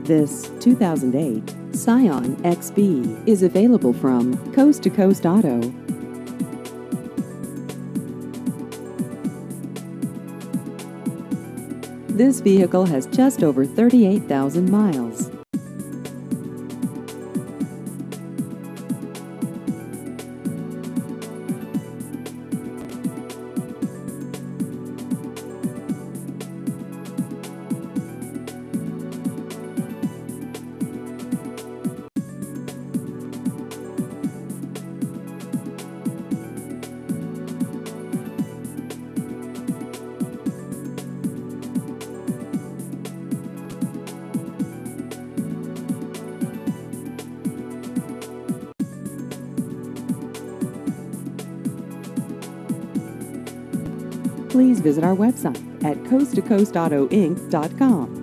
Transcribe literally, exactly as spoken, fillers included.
This two thousand eight Scion X B is available from Coast to Coast Auto. This vehicle has just over thirty-eight thousand miles. Please visit our website at coast to coast auto inc dot com.